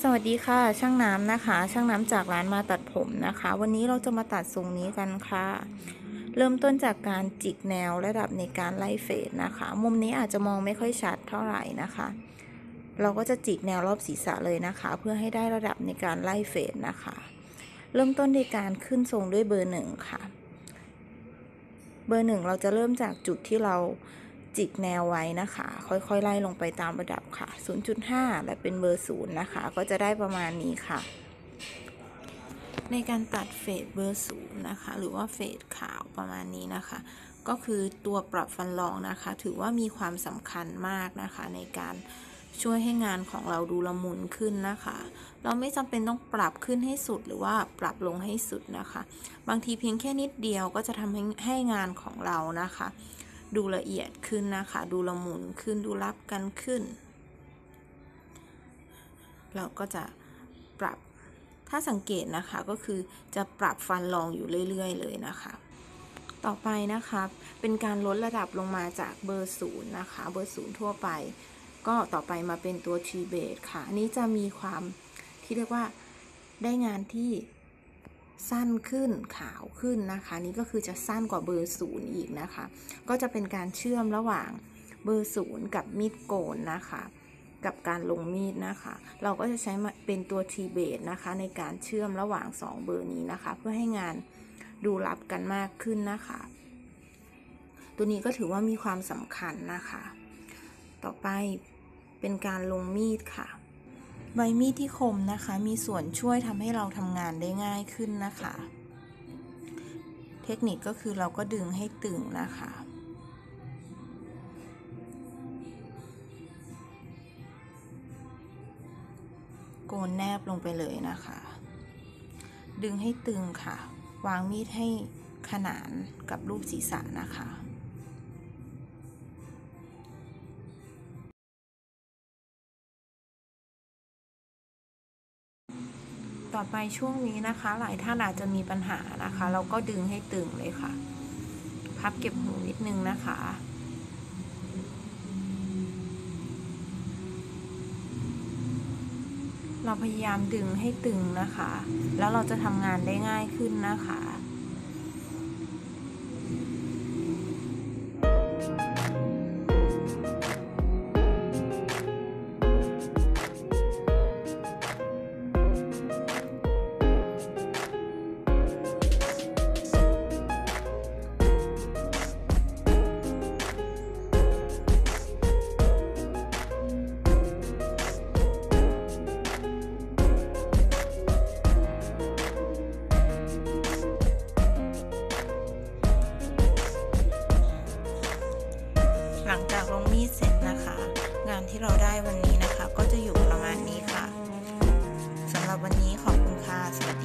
สวัสดีค่ะช่างน้ำนะคะช่างน้ำจากร้านมาตัดผมนะคะวันนี้เราจะมาตัดทรงนี้กันค่ะเริ่มต้นจากการจิกแนวระดับในการไล่เฟดนะคะมุมนี้อาจจะมองไม่ค่อยชัดเท่าไหร่นะคะเราก็จะจิกแนวรอบศีรษะเลยนะคะเพื่อให้ได้ระดับในการไล่เฟดนะคะเริ่มต้นในการขึ้นทรงด้วยเบอร์1ค่ะเบอร์1เราจะเริ่มจากจุดที่เราจิกแนวไว้นะคะค่อยๆไล่ลงไปตามระดับค่ะ 0.5 และเป็นเบอร์0นะคะก็จะได้ประมาณนี้ค่ะในการตัดเฟดเบอร์0นะคะหรือว่าเฟดขาวประมาณนี้นะคะก็คือตัวปรับฟันรองนะคะถือว่ามีความสำคัญมากนะคะในการช่วยให้งานของเราดูละมุนขึ้นนะคะเราไม่จำเป็นต้องปรับขึ้นให้สุดหรือว่าปรับลงให้สุดนะคะบางทีเพียงแค่นิดเดียวก็จะทำให้งานของเรานะคะดูละเอียดขึ้นนะคะดูละมุนขึ้นดูรับกันขึ้นเราก็จะปรับถ้าสังเกตนะคะก็คือจะปรับฟันรองอยู่เรื่อยๆเลยนะคะต่อไปนะคะเป็นการลดระดับลงมาจากเบอร์0นะคะเบอร์0ทั่วไปก็ต่อไปมาเป็นตัว T base ค่ะอันนี้จะมีความที่เรียกว่าได้งานที่สั้นขึ้นขาวขึ้นนะคะนี่ก็คือจะสั้นกว่าเบอร์0อีกนะคะก็จะเป็นการเชื่อมระหว่างเบอร์0กับมีดโกนนะคะกับการลงมีดนะคะเราก็จะใช้เป็นตัว T base นะคะในการเชื่อมระหว่าง2เบอร์นี้นะคะเพื่อให้งานดูรับกันมากขึ้นนะคะตัวนี้ก็ถือว่ามีความสำคัญนะคะต่อไปเป็นการลงมีดค่ะใบมีดที่คมนะคะมีส่วนช่วยทำให้เราทำงานได้ง่ายขึ้นนะคะเทคนิคก็คือเราก็ดึงให้ตึงนะคะโกนแนบลงไปเลยนะคะดึงให้ตึงค่ะวางมีดให้ขนานกับรูปศีรษะนะคะต่อไปช่วงนี้นะคะหลายท่านอาจจะมีปัญหานะคะเราก็ดึงให้ตึงเลยค่ะพับเก็บหูนิดนึงนะคะเราพยายามดึงให้ตึงนะคะแล้วเราจะทำงานได้ง่ายขึ้นนะคะหลังจากลงมีดเสร็จนะคะงานที่เราได้วันนี้นะคะก็จะอยู่ประมาณนี้ค่ะสำหรับวันนี้ขอบคุณค่ะสวัสดี